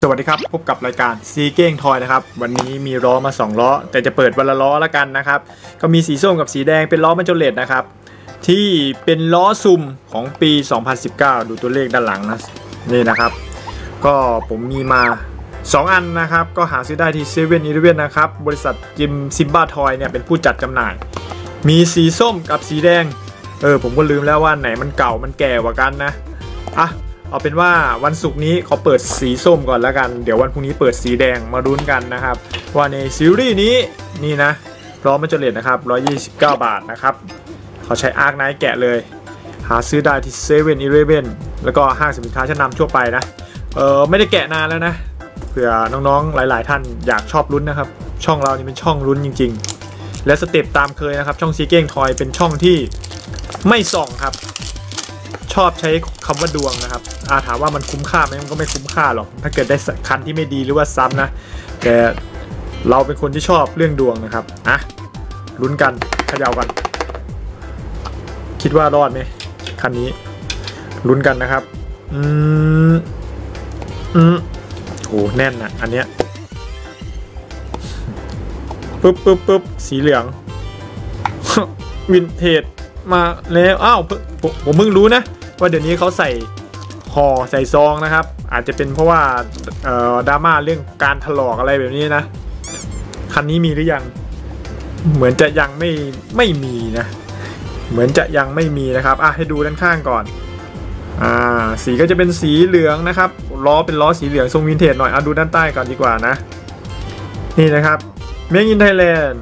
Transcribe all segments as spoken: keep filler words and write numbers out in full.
สวัสดีครับพบกับรายการซีเก้งทอยนะครับวันนี้มีล้อมาสองล้อแต่จะเปิดวันละล้อละกันนะครับก็มีสีส้มกับสีแดงเป็นล้อมาจนเลดนะครับที่เป็นล้อซุ่มของปีสองพันสิบเก้าดูตัวเลขด้านหลังนะนี่นะครับก็ผมมีมาสองอันนะครับก็หาซื้อได้ที่เซเว่นอีเลฟเว่นนะครับบริษัทจิมซิมบ้าทอยเนี่ยเป็นผู้จัดจำหน่ายมีสีส้มกับสีแดงเออผมก็ลืมแล้วว่าไหนมันเก่ามันแก่กว่ากันนะอ่ะเอาเป็นว่าวันศุกร์นี้เขาเปิดสีส้มก่อนแล้วกันเดี๋ยววันพรุ่งนี้เปิดสีแดงมาลุ้นกันนะครับว่าในซีรีส์นี้นี่นะล้อมาจนเลดนะครับหนึ่งร้อยยี่สิบเก้าบาทนะครับเขาใช้อาร์คไนท์แกะเลยหาซื้อได้ที่เซเว่นอีเลฟเว่นแล้วก็ห้างสินค้าชั้นนำทั่วไปนะเออไม่ได้แกะนานแล้วนะเผื่อน้องๆหลายๆท่านอยากชอบลุ้นนะครับช่องเรานี่เป็นช่องลุ้นจริงๆและสเต็ปตามเคยนะครับช่องซีเก้งทอยเป็นช่องที่ไม่ส่องครับชอบใช้คำว่าดวงนะครับอาถามว่ามันคุ้มค่าไหมมันก็ไม่คุ้มค่าหรอกถ้าเกิดได้คันที่ไม่ดีหรือว่าซ้ำนะแต่เราเป็นคนที่ชอบเรื่องดวงนะครับอ่ะลุ้นกันเขย่ากันคิดว่ารอดไหมคันนี้ลุ้นกันนะครับอืมอืมโหแน่นนะอันเนี้ยปึ๊บปึ๊บปึ๊บสีเหลืองวินเทจมาแล้วอ้าวผมเพิ่งรู้นะว่าเดี๋ยวนี้เขาใส่ห่อใส่ซองนะครับอาจจะเป็นเพราะว่าดราม่าเรื่องการถลอกอะไรแบบนี้นะคันนี้มีหรือยังเหมือนจะยังไม่ไม่มีนะเหมือนจะยังไม่มีนะครับอ่ะให้ดูด้านข้างก่อนอ่าสีก็จะเป็นสีเหลืองนะครับล้อเป็นล้อสีเหลืองทรงวินเทจหน่อยเอาดูด้านใต้ก่อนดีกว่านะนี่นะครับ Made in Thailand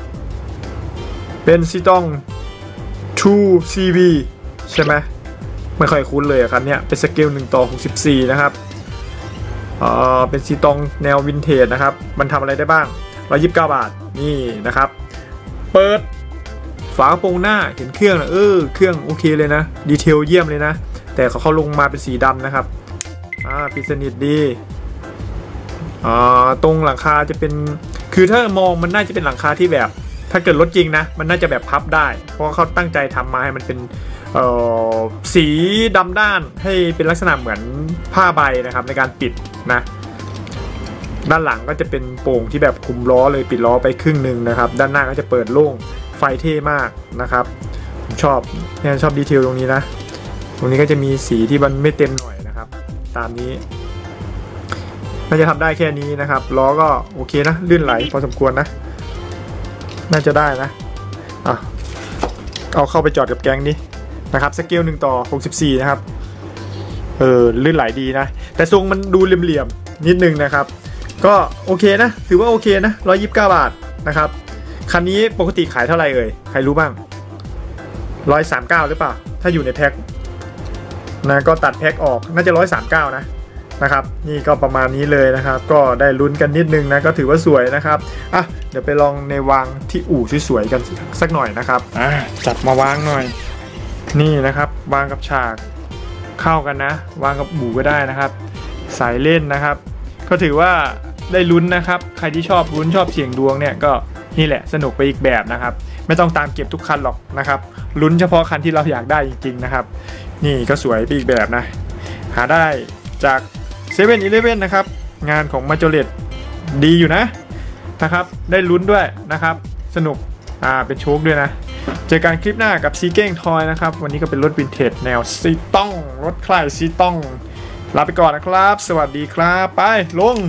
เป็นซีตอง ทู ซี วี ใช่ไหมไม่ค่อยคุ้นเลยครับเนี่ยเป็นสเกลหนึ่งต่อหกสิบสี่นะครับเอ่อเป็นซีตองแนววินเทจนะครับมันทำอะไรได้บ้างหนึ่งร้อยยี่สิบเก้าบาทนี่นะครับเปิดฝากระโปรงหน้าเห็นเครื่องนะเออเครื่องโอเคเลยนะดีเทลเยี่ยมเลยนะแต่เขาเขาลงมาเป็นสีดำนะครับอ่าปิดสนิทดีอ่าตรงหลังคาจะเป็นคือถ้ามองมันน่าจะเป็นหลังคาที่แบบถ้าเกิดรถจริงนะมันน่าจะแบบพับได้เพราะเขาตั้งใจทำมาให้มันเป็นสีดำด้านให้เป็นลักษณะเหมือนผ้าใบนะครับในการปิดนะด้านหลังก็จะเป็นโป่งที่แบบคุมล้อเลยปิดล้อไปครึ่งหนึ่งนะครับด้านหน้าก็จะเปิดโล่งไฟเท่มากนะครับผมชอบเนี่ยชอบดีเทลตรงนี้นะตรงนี้ก็จะมีสีที่มันไม่เต็มหน่อยนะครับตามนี้น่าจะทำได้แค่นี้นะครับล้อก็โอเคนะลื่นไหลพอสมควรนะน่าจะได้นะอ่ะเอาเข้าไปจอดกับแก๊งนี้นะครับสเกลหนึ่งต่อหกสิบสี่นะครับเออลื่นไหลดีนะแต่ทรงมันดูเหลี่ยมๆนิดนึงนะครับก็โอเคนะถือว่าโอเคนะหนึ่งร้อยยี่สิบเก้าบาทนะครับคันนี้ปกติขายเท่าไหร่เอ่ยใครรู้บ้างหนึ่งร้อยสามสิบเก้าหรือเปล่าถ้าอยู่ในแพ็คนะก็ตัดแพ็คออกน่าจะหนึ่งร้อยสามสิบเก้านะนะครับนี่ก็ประมาณนี้เลยนะครับก็ได้ลุ้นกันนิดนึงนะก็ถือว่าสวยนะครับอ่ะเดี๋ยวไปลองในวางที่อู่สวยๆกันสักหน่อยนะครับอ่ะจัดมาวางหน่อยนี่นะครับวางกับฉากเข้ากันนะวางกับอู่ก็ได้นะครับสายเล่นนะครับก็ถือว่าได้ลุ้นนะครับใครที่ชอบลุ้นชอบเสี่ยงดวงเนี่ยก็นี่แหละสนุกไปอีกแบบนะครับไม่ต้องตามเก็บทุกคันหรอกนะครับลุ้นเฉพาะคันที่เราอยากได้จริงๆนะครับนี่ก็สวยไปอีกแบบนะหาได้จากเซเว่นอีเลฟเว่นนะครับงานของมาโจเลตดีอยู่นะนะครับได้ลุ้นด้วยนะครับสนุกอ่าเป็นโชคด้วยนะเจอกันคลิปหน้ากับซีเก้งทอยนะครับวันนี้ก็เป็นรถวินเทจแนวซีต้องรถคลายซีต้องลาไปก่อนนะครับสวัสดีครับไปลง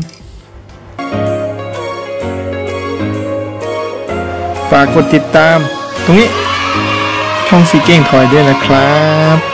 ฝากกดติดตามตรงนี้ช่องซีเก้งทอยด้วยนะครับ